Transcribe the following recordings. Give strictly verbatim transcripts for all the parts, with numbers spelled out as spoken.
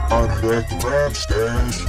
I'm back rap stash.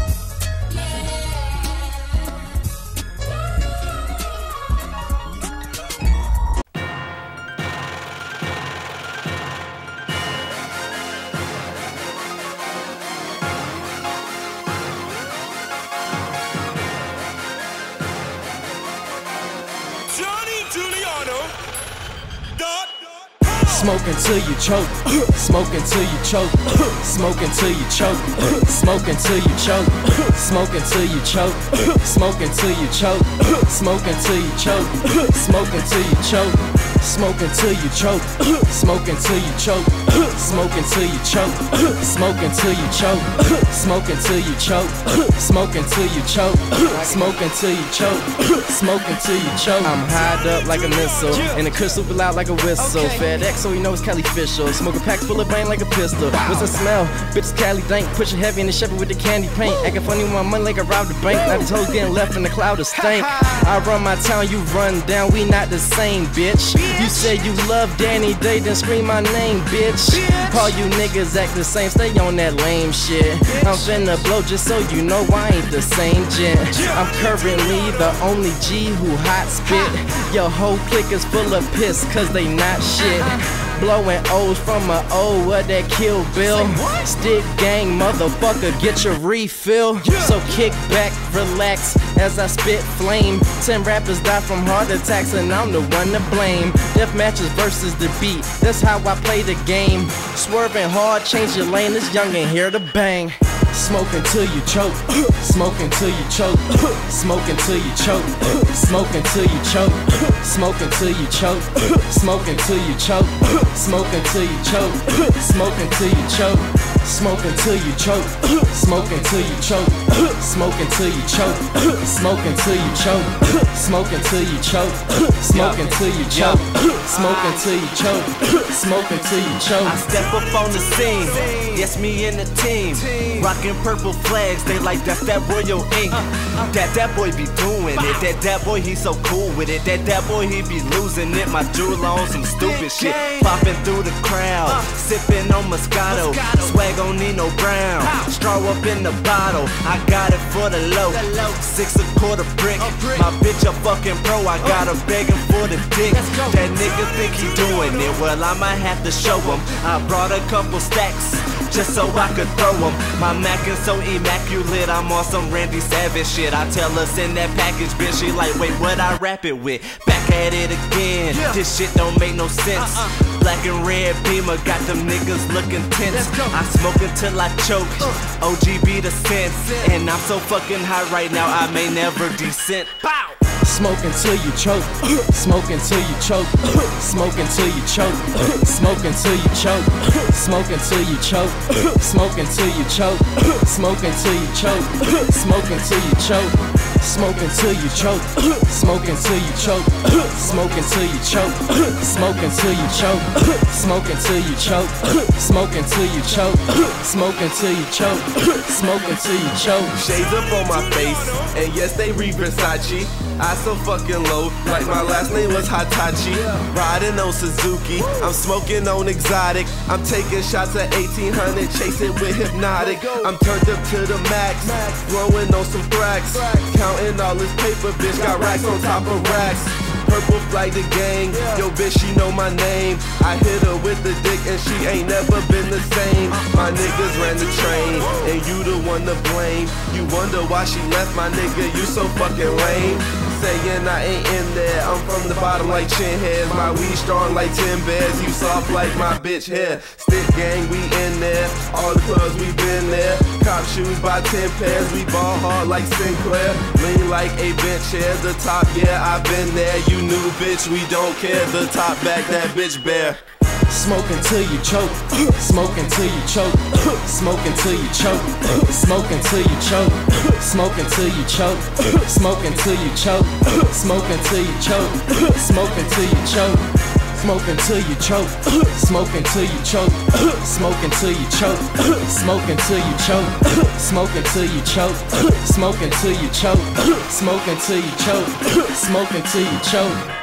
Smoke until you choke, smoke until you choke, smoke until you choke, smoke until you choke, smoke until you choke, smoke until you choke, smoke until you choke, smoke until you choke, smoke until you choke, smoke until you choke, smoke until you choke, smoke until you choke, smoke until you choke, smoke until you choke, smoke until you choke, smoke until you choke. I'm high up like a missile, and the crystal be loud like a whistle. FedEx, so you know it's Cali official. Smoke a pack full of brain like a pistol. What's the smell? Bitch, Cali dank. Push it heavy in the Chevy with the candy paint. Acting funny with my money like I robbed the bank. Now these hoes getting left in the cloud of stank. I run my town, you run down. We not the same, bitch. You said you love Danny Day, then scream my name, bitch. All you niggas act the same. Stay on that lame shit. I'm finna blow just so you know I ain't the same gent. I'm currently the only G who hot spit. Your whole clique is full of piss, cause they not shit. Blowing O's from a O, what that Kill Bill? Stick gang, motherfucker, get your refill. So kick back, relax, as I spit flame. Ten rappers die from heart attacks and I'm the one to blame. Death matches versus the beat, that's how I play the game. Swerving hard, change your lane, this youngin' here to bang. Smoke until you choke, smoke until you choke, smoke until you choke, smoke until you choke, smoke until you choke, smoke until you choke, smoke until you choke, smoke until you choke, smoke until you choke, smoke until you choke, smoke until you choke, smoke until you choke, smoke until you choke, smoke until you choke, smoke until you choke, smoke until you choke. I step up on the scene, yes, me and the team, rocking purple flags, they like that's that Royal Ink. That that boy be doing it, that that boy he so cool with it, that that boy he be losing it. My jewel on some stupid shit, popping through the crowd, sipping on Moscato, swag on Nino Brown, straw up in the bottle, I got it for the low, six a quarter brick, my bitch a fucking pro, I got her begging for the dick. That nigga think he doing it, well I might have to show him. I brought a couple stacks, just so I could throw them. My Mac is so immaculate, I'm on some Randy Savage shit. I tell her send that package, bitch, she like, wait, what I rap it with? Back at it again, this shit don't make no sense. Black and red Beamer, got them niggas looking tense. I smoke until I choke, O G be the sense. And I'm so fucking high right now, I may never descent. Pow! Smoke until you choke, smoke until you choke, smoke until you choke, smoke until you choke, smoke until you choke, smoke until you choke, smoke until you choke, smoke until you choke, smoke until you choke, smoke until you choke, smoke until you choke, smoke until you choke, smoke until you choke, smoke until you choke, smoke until you choke, smoke until you choke. Shades up on my face, and yes they read Versace. I so fucking low, like my last name was Hitachi. Riding on Suzuki, I'm smoking on exotic. I'm taking shots at eighteen hundred, chasing with hypnotic. I'm turned up to the max, blowing on some cracks. Counting all this paper, bitch, got racks on top of racks. Purple flag the gang, yo bitch she know my name. I hit her with the dick and she ain't never been the same. My niggas ran the train, and you the one to blame. You wonder why she left, my nigga, you so fucking lame. Saying I ain't in there, I'm from the bottom like chin heads. My weed strong like ten bears, you soft like my bitch hair. Stick gang, we in there, all the clubs we been there. Cop shoes by ten pairs, we ball hard like Sinclair. Lean like a bench chair, the top, yeah, I been there. You new bitch, we don't care, the top back, that bitch bear. Smoke until you choke, smoke until you choke, smoke until you choke, smoke until you choke, smoke until you choke, smoke until you choke, smoke until you choke, smoke until you choke, smoke until you choke, smoke until you choke, smoke until you choke, smoke until you choke, smoke until you choke, smoke until you choke, smoke until you choke, smoke until you choke.